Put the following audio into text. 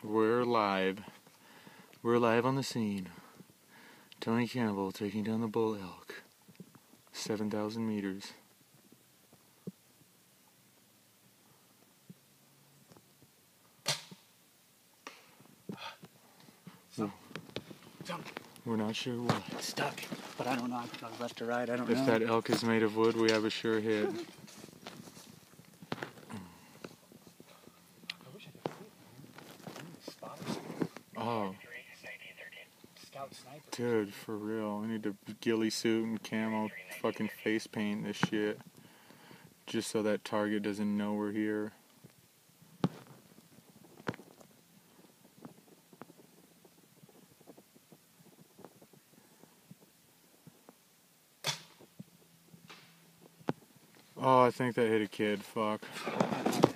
We're live. We're live on the scene. Tony Campbell taking down the bull elk. 7,000 meters. We're not sure what. It's stuck, but I don't know. I think I was left or right. I don't know. If that elk is made of wood, we have a sure hit. Oh. Dude, for real. We need a ghillie suit and camo fucking face paint this shit. Just so that target doesn't know we're here. Oh, I think that hit a kid. Fuck.